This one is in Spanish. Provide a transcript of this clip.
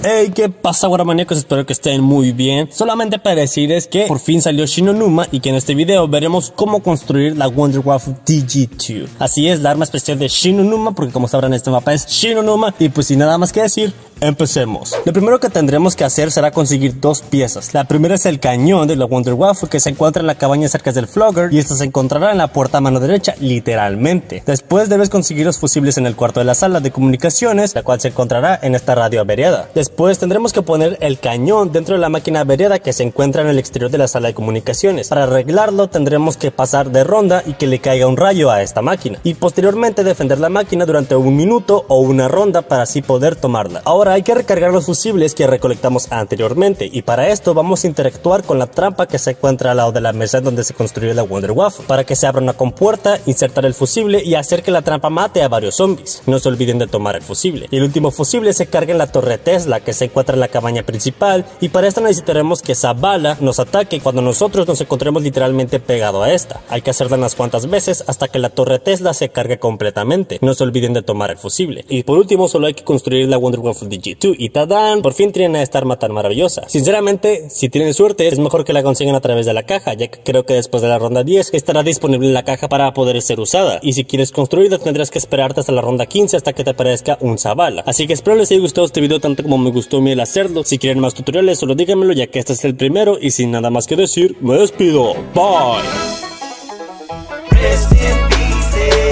Hey, ¿qué pasa, guaramaníacos? Espero que estén muy bien. Solamente para decirles que por fin salió Shi No Numa y que en este video veremos cómo construir la Wonder Waffle DG2. Así es, la arma especial de Shi No Numa, porque como sabrán este mapa es Shi No Numa. Y pues sin nada más que decir, empecemos. Lo primero que tendremos que hacer será conseguir dos piezas. La primera es el cañón de la Wonder Waffle, que se encuentra en la cabaña cerca del Flogger, y esta se encontrará en la puerta a mano derecha, literalmente. Después debes conseguir los fusibles en el cuarto de la sala de comunicaciones, la cual se encontrará en esta radio averiada. Después tendremos que poner el cañón dentro de la máquina averiada que se encuentra en el exterior de la sala de comunicaciones. Para arreglarlo tendremos que pasar de ronda y que le caiga un rayo a esta máquina, y posteriormente defender la máquina durante un minuto o una ronda para así poder tomarla. Ahora hay que recargar los fusibles que recolectamos anteriormente, y para esto vamos a interactuar con la trampa que se encuentra al lado de la mesa donde se construyó la Wonder Waffle. Para que se abra una compuerta, insertar el fusible y hacer que la trampa mate a varios zombies. No se olviden de tomar el fusible. Y el último fusible se carga en la torre Tesla que se encuentra en la cabaña principal, y para esto necesitaremos que esa bala nos ataque cuando nosotros nos encontremos literalmente pegado a esta. Hay que hacerla unas cuantas veces hasta que la torre Tesla se cargue completamente. No se olviden de tomar el fusible. Y por último solo hay que construir la Wonder Waffle DG2 y ¡tadán! Por fin tienen a esta arma tan maravillosa. Sinceramente, si tienen suerte es mejor que la consigan a través de la caja, ya que creo que después de la ronda 10 estará disponible en la caja para poder ser usada. Y si quieres construirla tendrás que esperarte hasta la ronda 15 hasta que te aparezca un Zavala. Así que espero les haya gustado este video tanto como me gustó a mí el hacerlo. Si quieren más tutoriales solo díganmelo, ya que este es el primero, y sin nada más que decir, me despido. Bye.